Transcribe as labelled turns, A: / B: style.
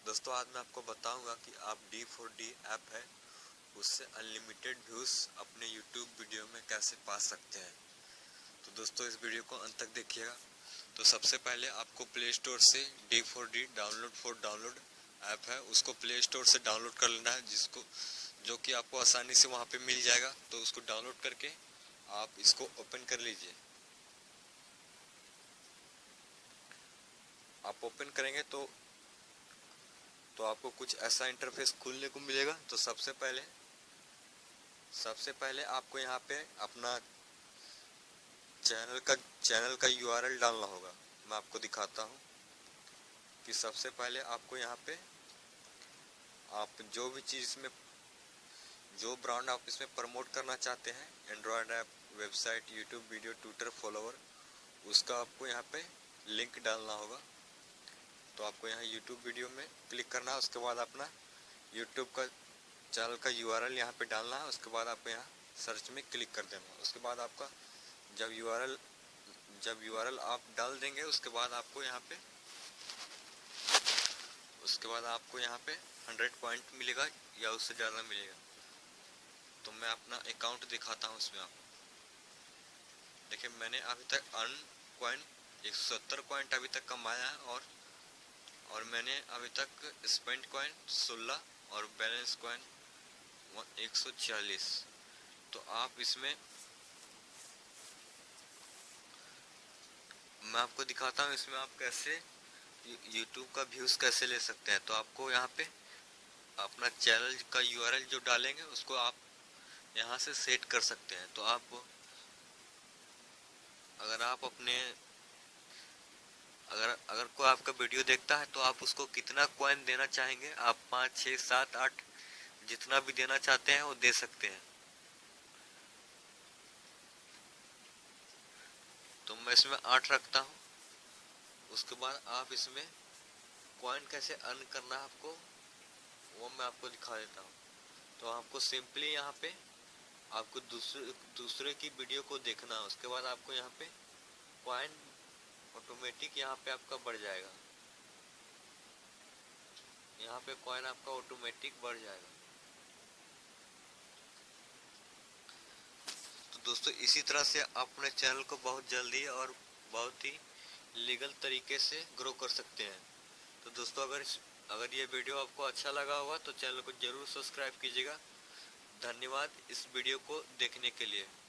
A: दोस्तों आज मैं आपको बताऊंगा कि आप D4D ऐप है उससे अनलिमिटेड व्यूज़ अपने YouTube वीडियो में कैसे पा सकते हैं। तो दोस्तों इस वीडियो को अंत तक देखिएगा। तो सबसे पहले आपको प्ले स्टोर से D4D डाउनलोड ऐप है उसको प्ले स्टोर से डाउनलोड कर लेना है, जो कि आपको आसानी से वहाँ पे मिल जाएगा। तो उसको डाउनलोड करके आप इसको ओपन कर लीजिए। आप ओपन करेंगे तो आपको कुछ ऐसा इंटरफेस खुलने को मिलेगा। तो सबसे पहले आपको यहाँ पे अपना चैनल का URL डालना होगा। मैं आपको दिखाता हूँ कि सबसे पहले आपको यहाँ पे आप जो भी चीज़ में जो ब्रांड आप इसमें प्रमोट करना चाहते हैं, Android app, website, YouTube video, Twitter follower, उसका आपको यहाँ पे लिंक डालना होगा। तो आपको यहाँ YouTube वीडियो में क्लिक करना है, उसके बाद अपना YouTube का चैनल का URL यहाँ पे डालना है। उसके बाद आपको यहाँ सर्च में क्लिक कर देना है। उसके बाद आपका जब URL आप डाल देंगे उसके बाद आपको यहाँ पे 100 पॉइंट मिलेगा या उससे ज़्यादा मिलेगा। तो मैं अपना अकाउंट दिखाता हूँ। उसमें आप देखिए मैंने अभी तक अर्न कॉइन 170 पॉइंट अभी तक कमाया है और मैंने अभी तक स्पेंड कॉइन 16 और बैलेंस कॉइन 140। तो आप इसमें मैं आपको दिखाता हूँ इसमें आप कैसे YouTube का व्यूज़ कैसे ले सकते हैं। तो आपको यहाँ पे अपना चैनल का URL जो डालेंगे उसको आप यहाँ से सेट कर सकते हैं। तो अगर कोई आपका वीडियो देखता है तो आप उसको कितना कॉइन देना चाहेंगे, आप 5, 6, 7, 8 जितना भी देना चाहते हैं वो दे सकते हैं। तो मैं इसमें 8 रखता हूँ। उसके बाद आप इसमें कॉइन कैसे अर्न करना है आपको वो मैं आपको दिखा देता हूँ। तो आपको सिंपली यहाँ पे आपको दूसरे की वीडियो को देखना है। उसके बाद आपको यहाँ पे कॉइन ऑटोमेटिक यहाँ पे आपका बढ़ जाएगा। यहाँ पे कॉइन आपका ऑटोमेटिक बढ़ जाएगा। तो दोस्तों इसी तरह से आप अपने चैनल को बहुत जल्दी और बहुत ही लीगल तरीके से ग्रो कर सकते हैं। तो दोस्तों अगर ये वीडियो आपको अच्छा लगा होगा तो चैनल को जरूर सब्सक्राइब कीजिएगा। धन्यवाद इस वीडियो को देखने के लिए।